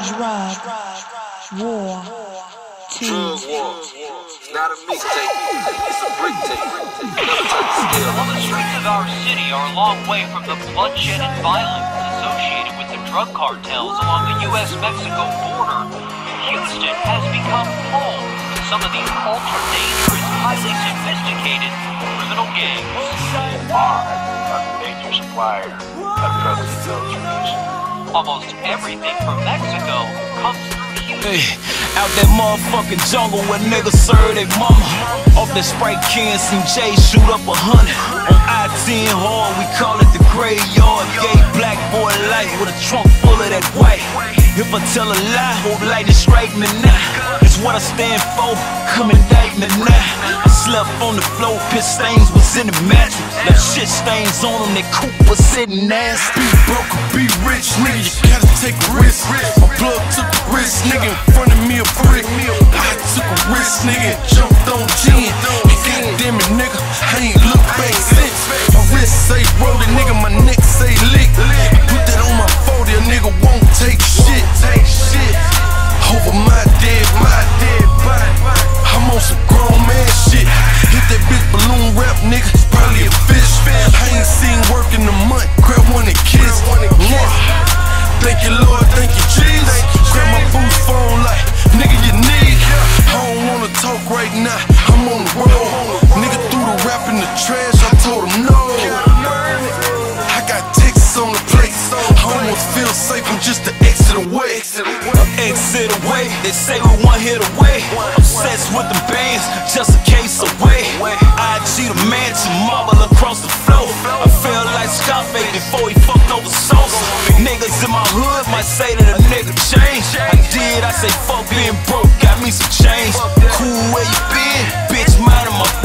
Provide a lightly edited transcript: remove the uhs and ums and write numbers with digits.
Drug war. Drug war. It's not a mixtape. It's a brick tape. While the streets of our city are a long way from the bloodshed and violence associated with the drug cartels along the U.S.-Mexico border, Houston has become home to some of the ultra-dangerous, highly sophisticated criminal gangs. A major supplier of drugs and groceries. Almost everything from Mexico comes through Houston. Hey, out that motherfucking jungle where niggas serve they mama. Off that Sprite can, seen Jay shoot up 100. On I-10 hard, we call it the graveyard. Gay black boy life with a trunk full of that white. If I tell a lie, hope lightning strike me now. It's what I stand for, come indict me now. I slept on the floor, piss stains was in the mattress. Left shit stains on them, that coupe was sitting nasty. Be broke or be rich, nigga, you gotta take a risk. My plug took a risk, nigga, in front of me a brick. I took a risk, nigga, jumped on 10. And goddamn it, nigga, I ain't looked back since. My wrist say rolling, nigga, my neck say lick. Put that on my 40, a nigga won't take shit. Over my dead body. I'm on some grown man shit. Hit that bitch balloon rap, nigga, it's probably a fish. I ain't seen work in a month, grab one and kiss. Thank you, Lord, thank you, Jesus. Grab my boost phone like, nigga, you need. I don't wanna talk right now, I'm on the road. Nigga threw the rap in the trash, I told him no. I got Texas on the plate, I almost feel safe, I'm just an exit away. Exit away, they say we one hit away. Obsessed with the bands, just a case away. IG the mansion, marble across the floor. I feel like Scarface before he fucked over Sosa. Niggas in my hood might say that a nigga changed. I say fuck being broke, got me some change. Cool where you been, bitch, mindin' my